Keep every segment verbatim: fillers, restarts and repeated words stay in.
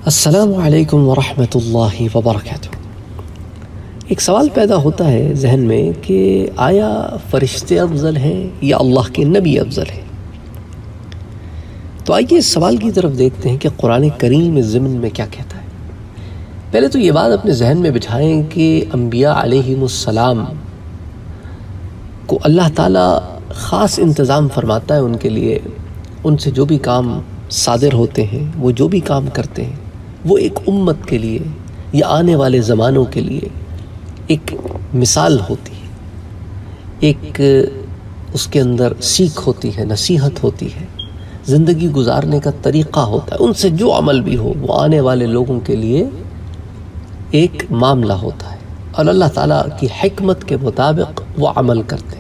السلام علیکم ورحمۃ اللہ وبرکاتہ۔ ایک سوال پیدا ہوتا ہے ذہن میں کہ آیا فرشتے افضل ہیں یا اللہ کے نبی افضل ہیں؟ تو آئیے اس سوال کی طرف دیکھتے ہیں کہ قرآن کریم اس ضمن میں کیا کہتا ہے۔ پہلے تو یہ بات اپنے ذہن میں بٹھائیں کہ انبیاء علیہم السلام کو اللہ تعالیٰ خاص انتظام فرماتا ہے ان کے لیے، ان سے جو بھی کام صادر ہوتے ہیں، وہ جو بھی کام کرتے ہیں، وہ ایک امت کے لیے یا آنے والے زمانوں کے لیے ایک مثال ہوتی ہے، ایک اس کے اندر سیکھ ہوتی ہے، نصیحت ہوتی ہے، زندگی گزارنے کا طریقہ ہوتا ہے۔ ان سے جو عمل بھی ہو وہ آنے والے لوگوں کے لیے ایک معاملہ ہوتا ہے، اور اللہ تعالیٰ کی حکمت کے مطابق وہ عمل کرتے ہیں۔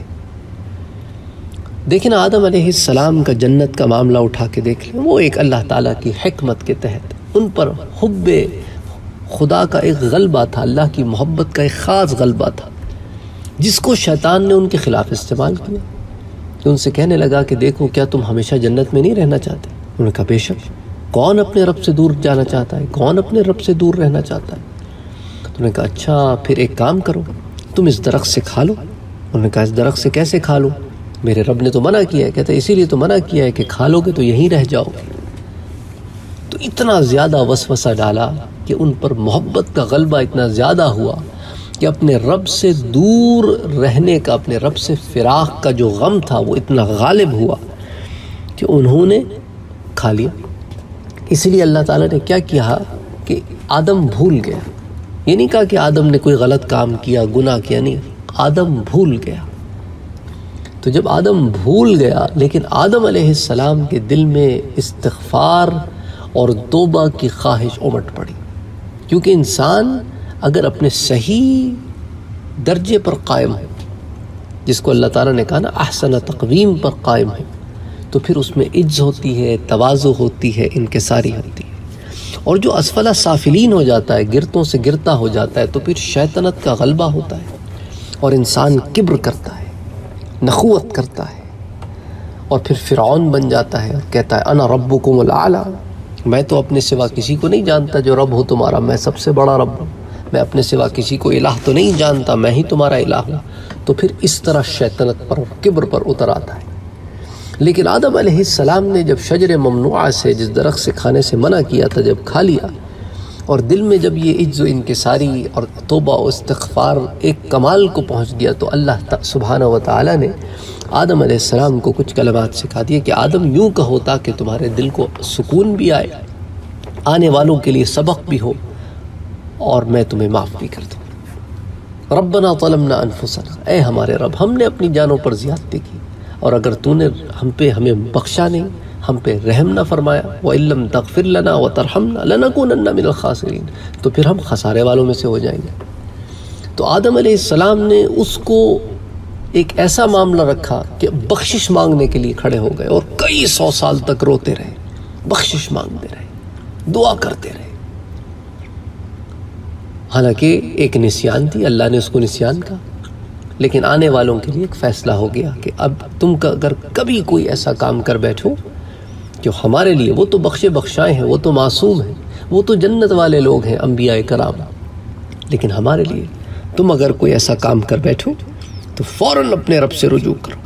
دیکھیں آدم علیہ السلام کا جنت کا معاملہ اٹھا کے دیکھ لیں، وہ ایک اللہ تعالیٰ کی حکمت کے تحت ان پر حب خدا کا ایک غلبہ تھا، اللہ کی محبت کا ایک خاص غلبہ تھا، جس کو شیطان نے ان کے خلاف استعمال کیا، کہ ان سے کہنے لگا کہ دیکھو کیا تم ہمیشہ جنت میں نہیں رہنا چاہتے؟ انہوں نے کہا بے شک، کون اپنے رب سے دور جانا چاہتا ہے، کون اپنے رب سے دور رہنا چاہتا ہے؟ انہوں نے کہا اچھا پھر ایک کام کرو، تم اس درخت سے کھا لو۔ انہوں نے کہا اس درخت سے کیسے کھا لو؟ میرے رب نے تو منع کیا ہے۔ کہتا ہے اسی لیے تو منع کیا ہے کہ کھا لو گے تو یہیں رہ جاؤ گے۔ تو اتنا زیادہ وسوسہ ڈالا کہ ان پر محبت کا غلبہ اتنا زیادہ ہوا کہ اپنے رب سے دور رہنے کا، اپنے رب سے فراق کا جو غم تھا وہ اتنا غالب ہوا کہ انہوں نے کھا لیا۔ اس لیے اللہ تعالیٰ نے کیا کیا کہ آدم بھول گیا۔ یہ نہیں کہا کہ آدم نے کوئی غلط کام کیا، گناہ کیا، نہیں، آدم بھول گیا۔ تو جب آدم بھول گیا، لیکن آدم علیہ السلام کے دل میں استغفار اور توبہ کی خواہش امٹ پڑی، کیونکہ انسان اگر اپنے صحیح درجے پر قائم ہے، جس کو اللہ تعالیٰ نے کہا نا احسن تقویم پر قائم ہے، تو پھر اس میں عجز ہوتی ہے، تواضع ہوتی ہے، انکساری ہوتی ہے۔ اور جو اسفل سافلین ہو جاتا ہے، گرتوں سے گرتا ہو جاتا ہے، تو پھر شیطنت کا غلبہ ہوتا ہے اور انسان کبر کرتا ہے، نخوت کرتا ہے، اور پھر فرعون بن جاتا ہے اور کہتا ہے انا ربکم الاعلی، میں تو اپنے سوا کسی کو نہیں جانتا جو رب ہو تمہارا، میں سب سے بڑا رب ہوں، میں اپنے سوا کسی کو الہ تو نہیں جانتا، میں ہی تمہارا الہ ہوں۔ تو پھر اس طرح شیطنت پر، کبر پر اتر آتا ہے۔ لیکن آدم علیہ السلام نے جب شجر ممنوعہ سے، جس درخت سے کھانے سے منع کیا تھا، جب کھا لیا، اور دل میں جب یہ عجز و انکساری اور توبہ و استغفار ایک کمال کو پہنچ گیا، تو اللہ سبحانہ و تعالیٰ نے آدم علیہ السلام کو کچھ کلمات سکھا دیے کہ آدم یوں کہو تاکہ تمہارے دل کو سکون بھی آئے، آنے والوں کے لیے سبق بھی ہو، اور میں تمہیں معاف بھی کر دوں۔ ربنا ظلمنا انفسنا، اے ہمارے رب ہم نے اپنی جانوں پر زیادتی کی، اور اگر تو نے ہم پہ ہمیں بخشا نہیں، ہم پہ رحم نہ فرمایا، وَإِن لَّمْ تَغْفِرْ لَنَا وَتَرْحَمْنَا لَنَكُونَنَّ مِنَ الْخَاسِرِينَ، تو پھر ہم خسارے والوں میں سے ہو جائیں گے۔ تو آدم علیہ السلام نے اس کو ایک ایسا معاملہ رکھا کہ بخشش مانگنے کے لیے کھڑے ہو گئے، اور کئی سو سال تک روتے رہے، بخشش مانگتے رہے، دعا کرتے رہے۔ حالانکہ ایک نسیان تھی، اللہ نے اس کو نسیان کہا، لیکن آنے والوں کے لیے ایک فیصلہ ہو گیا کہ اب تم کا اگر کبھی کوئی ایسا کام کر بیٹھو جو ہمارے لیے، وہ تو بخشے بخشائے ہیں، وہ تو معصوم ہیں، وہ تو جنت والے لوگ ہیں، انبیاء کرام، لیکن ہمارے لیے تم اگر کوئی ایسا کام کر بیٹھو تو فوراً اپنے رب سے رجوع کرو۔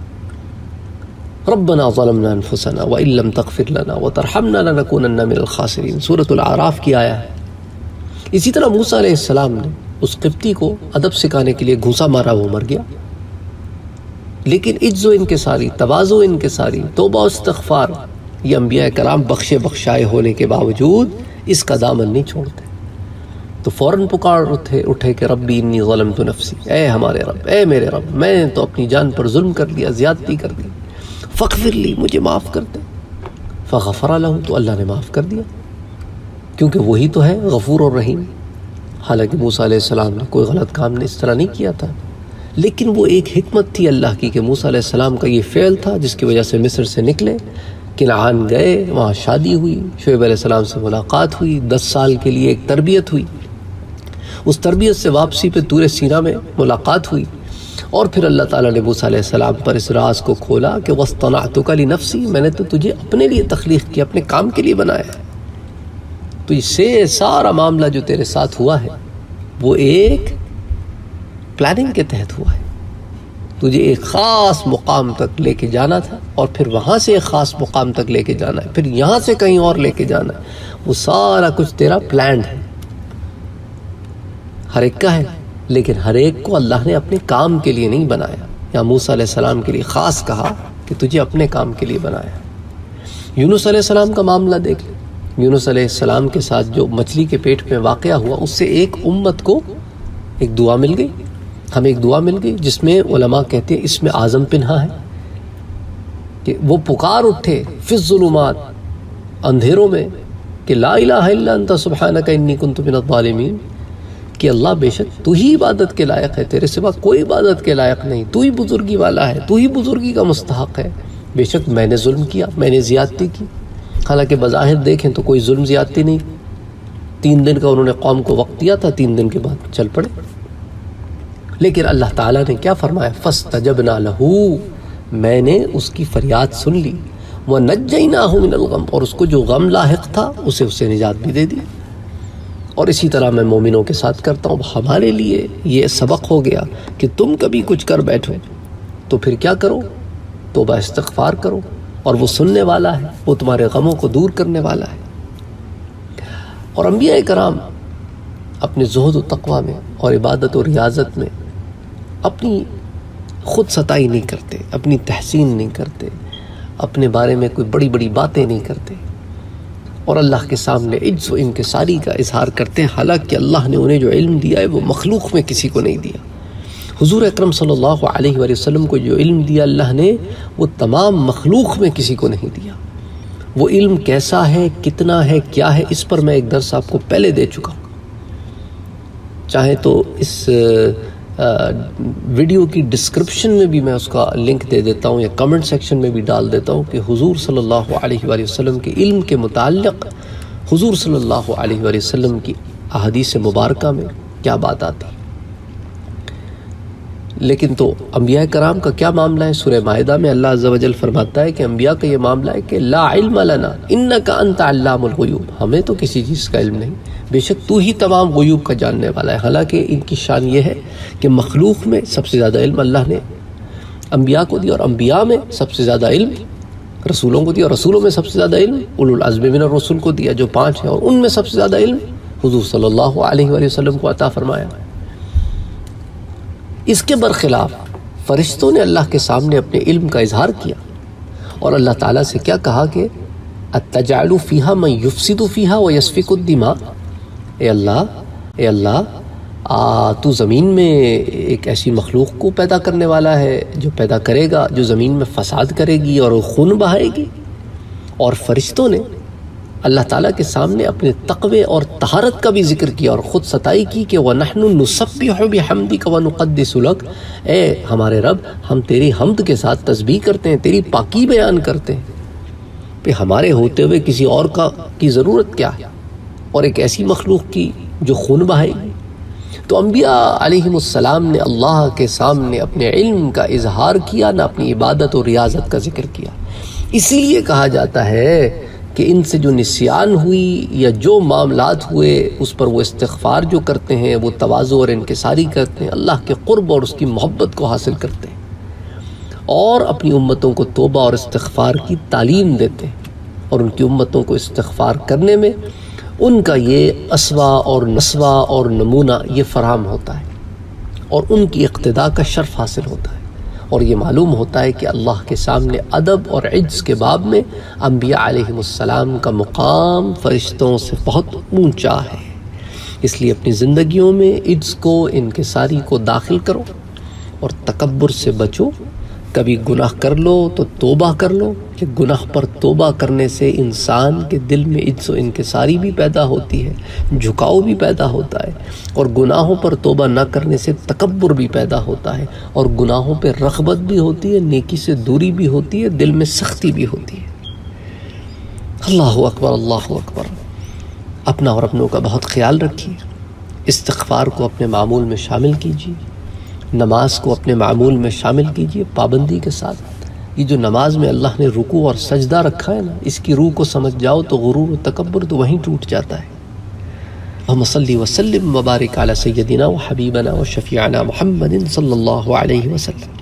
ربنا ظلمنا انفسنا وإن لم تغفر لنا وترحمنا لنكونن من الخاسرین، سورۃ الاعراف کی آیا ہے۔ اسی طرح موسیٰ علیہ السلام نے اس قبطی کو ادب سکھانے کے لیے گھونسا مارا، وہ مر گیا، لیکن عجز و انکساری، تواضع و انکساری، توبہ و استغفار، یہ انبیاء کرام بخشے بخشائے ہونے کے باوجود اس کا دامن نہیں چھوڑتے، تو فوراً پکار اٹھے اٹھے کہ ربی انی ظلمت نفسی، اے ہمارے رب، اے میرے رب، میں نے تو اپنی جان پر ظلم کر لیا، زیادتی کر دی، فاغفر لی، مجھے معاف کر دے۔ فغفر لہ، تو اللہ نے معاف کر دیا، کیونکہ وہی تو ہے غفور اور رحیم۔ حالانکہ موسیٰ علیہ السلام نے کوئی غلط کام نے اس طرح نہیں کیا تھا، لیکن وہ ایک حکمت تھی اللہ کی کہ موسیٰ علیہ السلام کا یہ فعل تھا جس کی وجہ سے مصر سے نکلے، کنعان گئے، وہاں شادی ہوئی، شعیب علیہ السلام سے ملاقات ہوئی، دس سال کے لیے ایک تربیت ہوئی، اس تربیت سے واپسی پہ طور سینا میں ملاقات ہوئی، اور پھر اللہ تعالیٰ نے موسیٰ علیہ السلام پر اس راز کو کھولا کہ وَاصْطَنَعْتُكَ لِنَفْسِي، میں نے تو تجھے اپنے لیے تخلیق کیا، اپنے کام کے لیے بنایا ہے، تو اس سے سارا معاملہ جو تیرے ساتھ ہوا ہے وہ ایک پلاننگ کے تحت ہوا ہے. تجھے ایک خاص مقام تک لے کے جانا تھا اور پھر وہاں سے ایک خاص مقام تک لے کے جانا ہے، پھر یہاں سے کہیں اور لے کے جانا ہے. وہ سارا کچھ تیرا پلانڈ ہے، ہر ایک کا ہے، لیکن ہر ایک کو اللہ نے اپنے کام کے لیے نہیں بنایا. یا موسیٰ علیہ السلام کے لیے خاص کہا کہ تجھے اپنے کام کے لیے بنایا. یونس علیہ السلام کا معاملہ دیکھ لیں. یونس علیہ السلام کے ساتھ جو مچھلی کے پیٹ میں واقعہ ہوا، اس سے ایک امت کو ایک دعا مل گئی، ہمیں ایک دعا مل گئی جس میں علماء کہتے ہیں اس میں اعظم پنہا ہے کہ وہ پکار اٹھے فی الظلمات، اندھیروں میں، کہ لا الہ الا انت سبحانک انی کنت من الظالمین، کہ اللہ بے شک تو ہی عبادت کے لائق ہے، تیرے سوا کوئی عبادت کے لائق نہیں، تو ہی بزرگی والا ہے، تو ہی بزرگی کا مستحق ہے. بے شک میں نے ظلم کیا، میں نے زیادتی کی. حالانکہ بظاہر دیکھیں تو کوئی ظلم زیادتی نہیں. تین دن کا انہوں نے قوم کو وقت دیا تھا، تین دن کے بعد چل پڑے. لیکن اللہ تعالیٰ نے کیا فرمایا؟ فَاسْتَجَبْنَا لَهُ، میں نے اس کی فریاد سن لی. وَنَجَّيْنَاهُ مِنَ الْغَمِّ، اور اس کو جو غم لاحق تھا اسے اسے نجات بھی دے دی. اور اسی طرح میں مومنوں کے ساتھ کرتا ہوں. ہمارے لیے یہ سبق ہو گیا کہ تم کبھی کچھ کر بیٹھو تو پھر کیا کرو؟ توبہ استغفار کرو، اور وہ سننے والا ہے، وہ تمہارے غموں کو دور کرنے والا ہے. اور انبیاء کرام اپنے زہد و تقوی میں اور عبادت و ریاضت میں اپنی خود ستائی نہیں کرتے، اپنی تحسین نہیں کرتے، اپنے بارے میں کوئی بڑی بڑی باتیں نہیں کرتے، اور اللہ کے سامنے عجز و انکساری کا اظہار کرتے ہیں. حالانکہ اللہ نے انہیں جو علم دیا ہے وہ مخلوق میں کسی کو نہیں دیا. حضور اکرم صلی اللہ علیہ وآلہ وسلم کو جو علم دیا اللہ نے، وہ تمام مخلوق میں کسی کو نہیں دیا. وہ علم کیسا ہے، کتنا ہے، کیا ہے، اس پر میں ایک درس آپ کو پہلے دے چکا ہوں. چاہے تو اس ویڈیو کی ڈسکرپشن میں بھی میں اس کا لنک دے دیتا ہوں، یا کمنٹ سیکشن میں بھی ڈال دیتا ہوں کہ حضور صلی اللہ علیہ وآلہ وسلم کے علم کے متعلق حضور صلی اللہ علیہ وآلہ وسلم کی احادیث مبارکہ میں کیا بات آتی. لیکن تو انبیاء کرام کا کیا معاملہ ہے؟ سورہ مائدہ میں اللہ عز و جل فرماتا ہے کہ انبیاء کا یہ معاملہ ہے کہ لا علم لنا انک انت علام الغیوب، ہمیں تو کسی چیز کا علم نہیں، بے شک تو ہی تمام غیوب کا جاننے والا ہے. حالانکہ ان کی شان یہ ہے کہ مخلوق میں سب سے زیادہ علم اللہ نے انبیاء کو دیا، اور انبیاء میں سب سے زیادہ علم رسولوں کو دیا، اور رسولوں میں سب سے زیادہ علم اولو العزم من الرسل کو دیا جو پانچ ہیں، اور ان میں سب سے زیادہ علم حضور صلی اللہ علیہ وآلہ وسلم کو عطا فرمایا. اس کے برخلاف فرشتوں نے اللہ کے سامنے اپنے علم کا اظہار کیا، اور اللہ تعالیٰ سے کیا کہا کہ اتجعل فیہا من یفسد فیہا ویسفک الدماء، اے اللہ اے اللہ آ تو زمین میں ایک ایسی مخلوق کو پیدا کرنے والا ہے جو پیدا کرے گا، جو زمین میں فساد کرے گی اور خون بہائے گی. اور فرشتوں نے اللہ تعالیٰ کے سامنے اپنے تقوی اور طہارت کا بھی ذکر کیا اور خود ستائی کی کہ وَنَحْنُ نُسَبِّحُ بِحَمْدِكَ وَنُقَدِّسُ لَكَ، اے ہمارے رب ہم تیری حمد کے ساتھ تسبیح کرتے ہیں، تیری پاکی بیان کرتے ہیں، کہ ہمارے ہوتے ہوئے کسی اور کا کی ضرورت کیا ہے، اور ایک ایسی مخلوق کی جو خون بہائے گی. تو انبیاء علیہم السلام نے اللہ کے سامنے اپنے علم کا اظہار کیا، نہ اپنی عبادت اور ریاضت کا ذکر کیا. اسی لیے کہا جاتا ہے کہ ان سے جو نسیان ہوئی یا جو معاملات ہوئے اس پر وہ استغفار جو کرتے ہیں، وہ تواضع اور انکساری کرتے ہیں، اللہ کے قرب اور اس کی محبت کو حاصل کرتے ہیں، اور اپنی امتوں کو توبہ اور استغفار کی تعلیم دیتے ہیں، اور ان کی امتوں کو استغفار کرنے میں ان کا یہ اسوہ اور نسوہ اور نمونہ یہ فراہم ہوتا ہے، اور ان کی اقتداء کا شرف حاصل ہوتا ہے. اور یہ معلوم ہوتا ہے کہ اللہ کے سامنے ادب اور عجز کے باب میں انبیاء علیہم السلام کا مقام فرشتوں سے بہت اونچا ہے. اس لیے اپنی زندگیوں میں عجز کو، انکساری کو داخل کرو، اور تکبر سے بچو. کبھی گناہ کر لو تو توبہ کر لو، کہ گناہ پر توبہ کرنے سے انسان کے دل میں عجز و انکساری بھی پیدا ہوتی ہے، جھکاؤ بھی پیدا ہوتا ہے، اور گناہوں پر توبہ نہ کرنے سے تکبر بھی پیدا ہوتا ہے، اور گناہوں پہ رغبت بھی ہوتی ہے، نیکی سے دوری بھی ہوتی ہے، دل میں سختی بھی ہوتی ہے. اللہ اکبر اللہ اکبر. اپنا اور اپنوں کا بہت خیال رکھیے. استغفار کو اپنے معمول میں شامل کیجیے، نماز کو اپنے معمول میں شامل کیجیے پابندی کے ساتھ. یہ جو نماز میں اللہ نے رکوع اور سجدہ رکھا ہے نا، اس کی روح کو سمجھ جاؤ تو غرور و تکبر تو وہیں ٹوٹ جاتا ہے. اللهم صل وسلم وبارك على سيدنا وحبيبنا وشفيعنا محمد صلى الله عليه وسلم.